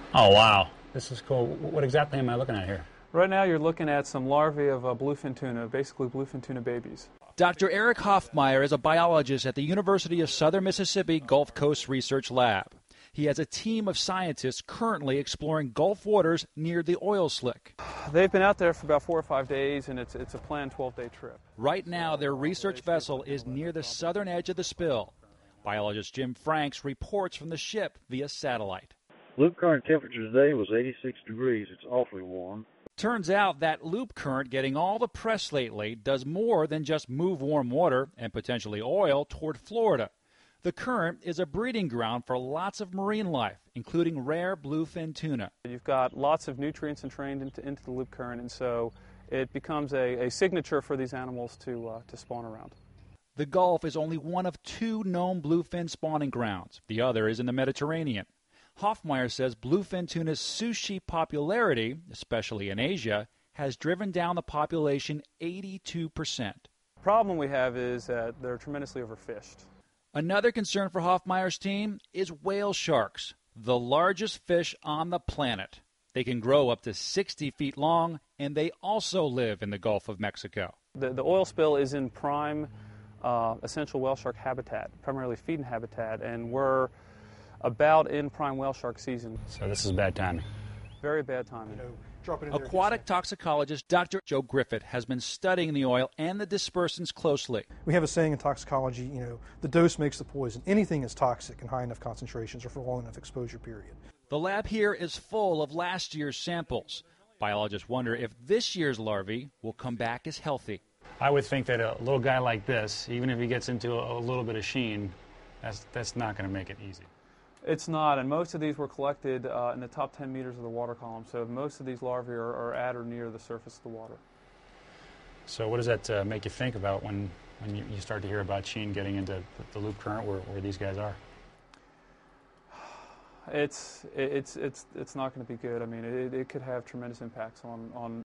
Oh, wow. This is cool. What exactly am I looking at here? Right now you're looking at some larvae of bluefin tuna, basically bluefin tuna babies. Dr. Eric Hoffmeyer is a biologist at the University of Southern Mississippi Gulf Coast Research Lab. He has a team of scientists currently exploring Gulf waters near the oil slick. They've been out there for about 4 or 5 days, and it's a planned 12-day trip. Right now, their research vessel is near the southern edge of the spill. Biologist Jim Franks reports from the ship via satellite. Loop current temperature today was 86 degrees. It's awfully warm. Turns out that loop current getting all the press lately does more than just move warm water and potentially oil toward Florida. The current is a breeding ground for lots of marine life, including rare bluefin tuna. You've got lots of nutrients entrained into the loop current, and so it becomes a signature for these animals to spawn around. The Gulf is only one of 2 known bluefin spawning grounds. The other is in the Mediterranean. Hoffmeyer says bluefin tuna's sushi popularity, especially in Asia, has driven down the population 82%. The problem we have is that they're tremendously overfished. Another concern for Hoffmeyer's team is whale sharks, the largest fish on the planet. They can grow up to 60 feet long, and they also live in the Gulf of Mexico. The oil spill is in prime essential whale shark habitat, primarily feeding habitat, and we're about in prime whale shark season. So this is bad timing. Very bad timing. Aquatic toxicologist Dr. Joe Griffith has been studying the oil and the dispersants closely. We have a saying in toxicology, the dose makes the poison. Anything is toxic in high enough concentrations or for a long enough exposure period. The lab here is full of last year's samples. Biologists wonder if this year's larvae will come back as healthy. I would think that a little guy like this, even if he gets into a little bit of sheen, that's not going to make it easy. It's not, and most of these were collected in the top 10 meters of the water column, so most of these larvae are at or near the surface of the water. So what does that make you think about when you start to hear about sheen getting into the loop current where these guys are? It's not going to be good. I mean, it could have tremendous impacts on